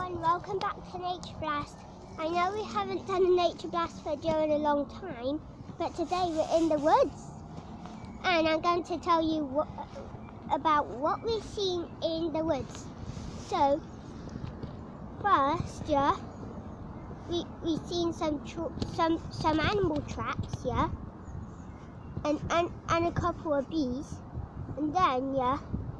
everyone, welcome back to Nature Blast. I know we haven't done a Nature Blast video in a long time, but today we're in the woods. And I'm going to tell you about what we've seen in the woods. So, first, yeah, we've seen some animal tracks, yeah, and a couple of bees. And then, yeah,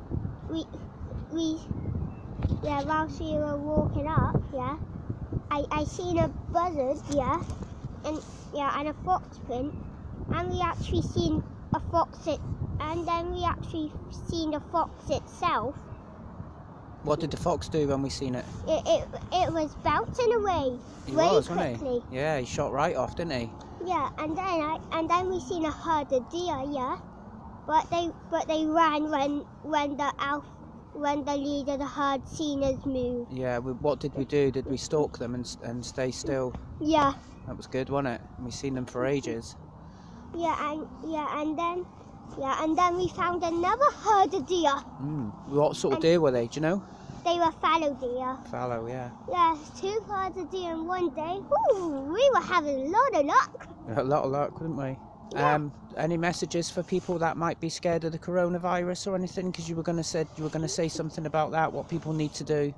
whilst we were walking up, yeah, I seen a buzzard, yeah, and a fox print, and we actually seen a fox and then we actually seen the fox itself. What did the fox do when we seen it? It was bouncing away Wasn't quickly. he? Yeah, he shot right off, didn't he? Yeah, and then we seen a herd of deer, yeah, but they ran when the leader of the herd seen us move. Yeah, what did we do? Did we stalk them and stay still? Yeah. That was good, wasn't it? We seen them for ages. And then we found another herd of deer. What sort of deer were they? Do you know? They were fallow deer. Fallow, yeah. Yeah, 2 herds of deer in one day. Ooh, we were having a lot of luck. A lot of luck, wouldn't we? Yeah. Any messages for people that might be scared of the coronavirus or anything? Because you were going to say something about that. What people need to do.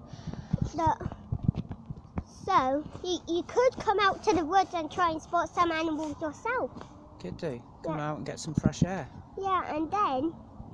So you could come out to the woods and try and spot some animals yourself. Could do. Come out and get some fresh air. Yeah, and then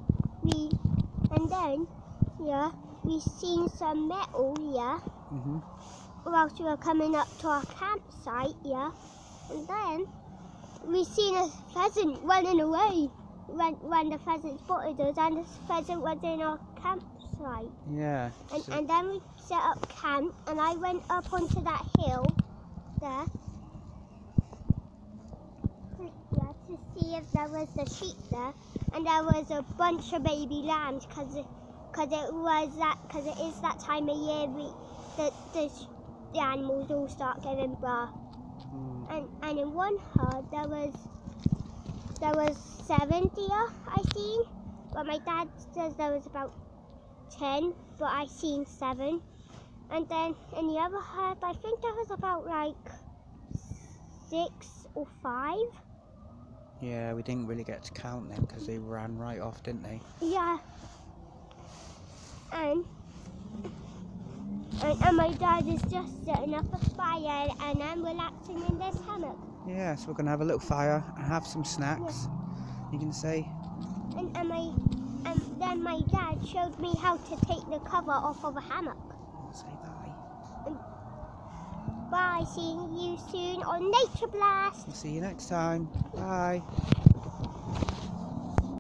we seen some metal, yeah. Whilst we were coming up to our campsite, yeah, and then we seen a pheasant running away when the pheasant spotted us, and the pheasant was in our campsite. Yeah. And then we set up camp, and I went up onto that hill there, to see if there was the sheep there, and there was a bunch of baby lambs because it is that time of year the animals all start giving birth. And in one herd there was 7 deer I seen, but my dad says there was about 10, but I seen 7. And then in the other herd I think there was about like 6 or 5. Yeah, we didn't really get to count them because they ran right off, didn't they? Yeah. And my dad is just setting up a fire and I'm relaxing in this hammock. Yeah, so we're going to have a little fire and have some snacks. Yeah. You can say. And then my dad showed me how to take the cover off of a hammock. Say bye. Bye, seeing you soon on Nature Blast. We'll see you next time. Bye.